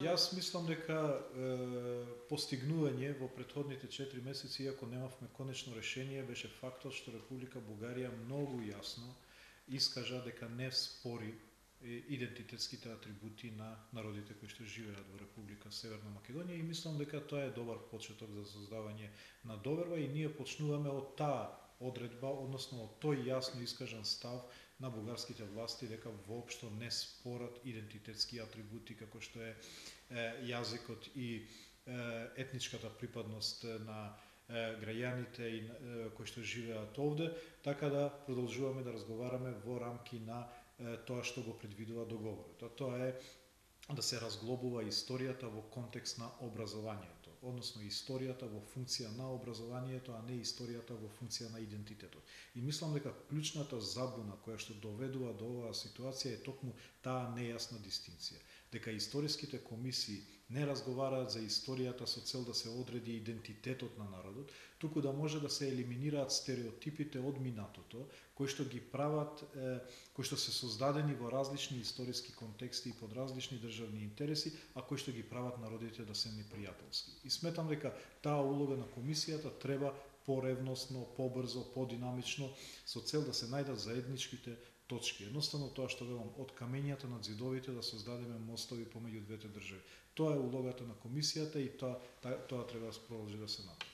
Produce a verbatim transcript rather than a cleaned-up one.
Јас мислам дека е, постигнување во претходните четири месеци, иако немавме конечно решение, беше фактот што Република Бугарија многу јасно искажа дека не спори идентитетските атрибути на народите кои што живеат во Република Северна Македонија и мислам дека тоа е добар почеток за создавање на доверба и ние почнуваме од таа одредба, односно од тој јасно искажан став на бугарските власти дека воопшто не спорат идентитетски атрибути како што е, е јазикот и е, етничката припадност на е, граѓаните и е, кои што живеат овде, така да продолжуваме да разговараме во рамки на е, тоа што го предвидува договорот. Тоа е да се разглобува историјата во контекст на образованието, односно историјата во функција на образованието, а не историјата во функција на идентитетот. И мислам дека клучната забуна која што доведува до оваа ситуација е токму таа нејасна дистинција, дека историските комисии не разговараат за историјата со цел да се одреди идентитетот на народот, туку да може да се елиминираат стереотипите од минатото, кои што ги прават, е, кои што се создадени во различни историски контексти и под различни државни интереси, а кои што ги прават народите да се непријателски. И сметам дека таа улога на комисијата треба поревносно, побрзо, подинамично, со цел да се најдат заедничките точки. Едноставно тоа што велам, од камењата на ѕидовите да создадеме мостови помеѓу двете држави. Тоа е улогата на комисијата и тоа, тоа треба да продолжи да се направи.